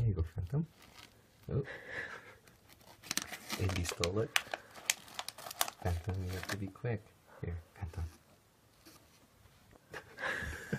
There you go, Phantom. Oh. Andy stole it. Phantom, you have to be quick. Here, Phantom.